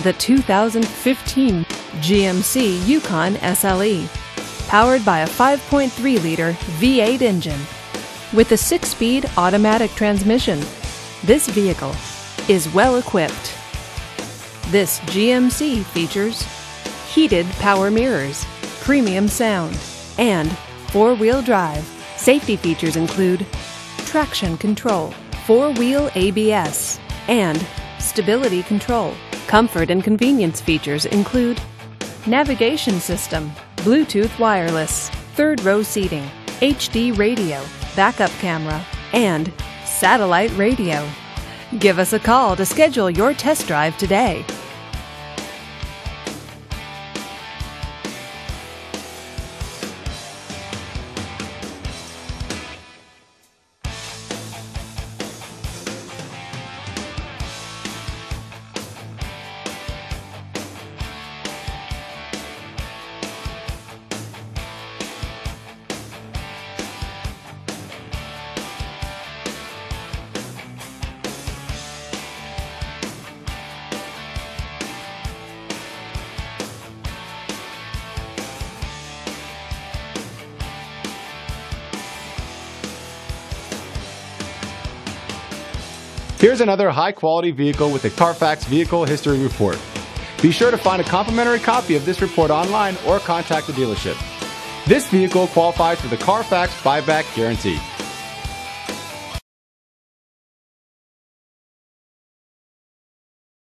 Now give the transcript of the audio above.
the 2015 GMC Yukon SLE, powered by a 5.3-liter V8 engine. With a 6-speed automatic transmission, this vehicle is well equipped. This GMC features heated power mirrors, premium sound, and 4-wheel drive. Safety features include traction control, 4-wheel ABS, and stability control. Comfort and convenience features include navigation system, Bluetooth wireless, third-row seating, HD radio, backup camera, and satellite radio. Give us a call to schedule your test drive today. Here's another high-quality vehicle with a Carfax Vehicle History Report. Be sure to find a complimentary copy of this report online or contact the dealership. This vehicle qualifies for the Carfax Buyback Guarantee.